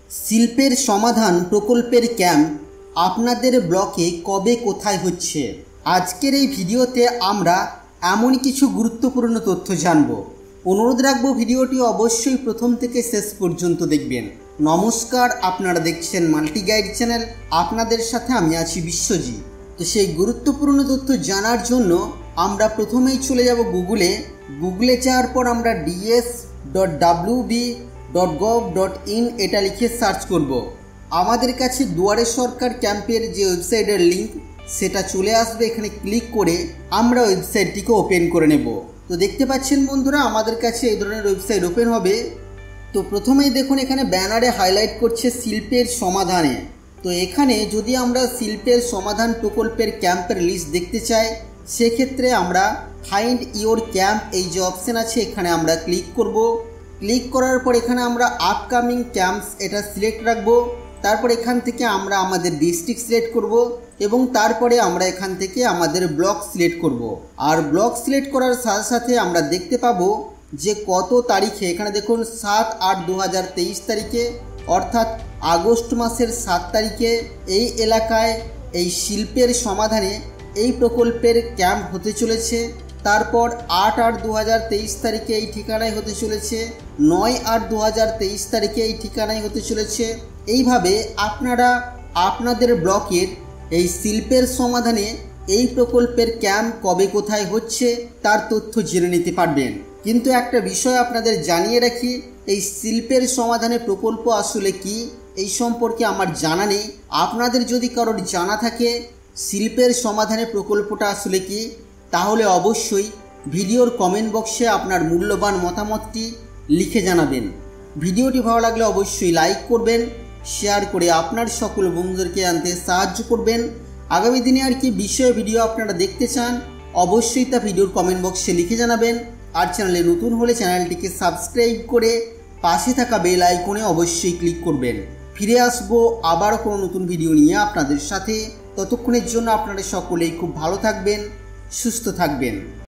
শিল্পের সমাধান প্রকল্পের ক্যাম্প আপনাদের ব্লকে কবে কোথায় হচ্ছে? আজকের এই ভিডিওতে আমরা এমন কিছু গুরুত্বপূর্ণ তথ্য জানব। অনুরোধ রাখবো ভিডিওটি অবশ্যই প্রথম থেকে শেষ পর্যন্ত দেখবেন। নমস্কার, আপনারা দেখছেন মাল্টি গাইড চ্যানেল। আপনাদের সাথে আমি আছি বিশ্বজিৎ। তো সেই গুরুত্বপূর্ণ তথ্য জানার জন্য আমরা প্রথমেই চলে যাব গুগলে যাওয়ার পর আমরা ds.wb.gov.in এটা লিখে সার্চ করব। আমাদের কাছে দুয়ারে সরকার ক্যাম্পের যে ওয়েবসাইটের লিঙ্ক সেটা চলে আসবে। এখানে ক্লিক করে আমরা ওয়েবসাইটটিকে ওপেন করে নেব। তো দেখতে পাচ্ছেন বন্ধুরা, আমাদের কাছে এই ধরনের ওয়েবসাইট ওপেন হবে। তো প্রথমেই দেখুন এখানে ব্যানারে হাইলাইট করছে শিল্পের সমাধানে। তো এখানে যদি আমরা শিল্পের সমাধান প্রকল্পের ক্যাম্পের লিস্ট দেখতে চাই, সেক্ষেত্রে আমরা ফাইন্ড ইওর ক্যাম্প এই যে অপশান আছে এখানে আমরা ক্লিক করব। ক্লিক করার পর এখানে আমরা আপকামিং ক্যাম্পস এটা সিলেক্ট রাখবো। তারপর এখান থেকে আমরা আমাদের ডিস্ট্রিক্ট সিলেক্ট করব এবং তারপরে আমরা এখান থেকে আমাদের ব্লক সিলেক্ট করব। আর ব্লক সিলেক্ট করার সাথে সাথে আমরা দেখতে পাবো যে কত তারিখে, এখানে দেখুন 7/8/2023 তারিখে অর্থাৎ আগস্ট মাসের 7 তারিখে এই এলাকায় এই শিল্পের সমাধানে এই প্রকল্পের ক্যাম্প হতে চলেছে। তারপর 8/8/2023 তারিখে এই ঠিকানায় হতে চলেছে, 9/8/2023 তারিখে এই ঠিকানায় হতে চলেছে। এইভাবে আপনারা আপনাদের ব্লকের এই শিল্পের সমাধানে এই প্রকল্পের ক্যাম্প কবে কোথায় হচ্ছে তার তথ্য জেনে নিতে পারবেন। কিন্তু একটা বিষয় আপনাদের জানিয়ে রাখি, এই শিল্পের সমাধানে প্রকল্প আসলে কি এই সম্পর্কে আমার জানা নেই। আপনাদের যদি কারোর জানা থাকে শিল্পের সমাধানে প্রকল্পটা আসলে কি, তাহলে অবশ্যই ভিডিওর কমেন্ট বক্সে আপনার মূল্যবান মতামতটি লিখে জানাবেন। ভিডিওটি ভালো লাগলে অবশ্যই লাইক করবেন, শেয়ার করে আপনার সকল বন্ধুদেরকে জানতে সাহায্য করবেন। আগামী দিনে আর কি বিষয়ে ভিডিও আপনারা দেখতে চান অবশ্যই তা ভিডিওর কমেন্ট বক্সে লিখে জানাবেন। আর চ্যানেলে নতুন হলে চ্যানেলটিকে সাবস্ক্রাইব করে পাশে থাকা বেল আইকনে অবশ্যই ক্লিক করবেন। ফিরে আসবো আবার কোনো নতুন ভিডিও নিয়ে আপনাদের সাথে। ততক্ষণের জন্য আপনারা সকলেই খুব ভালো থাকবেন, সুস্থ থাকবেন।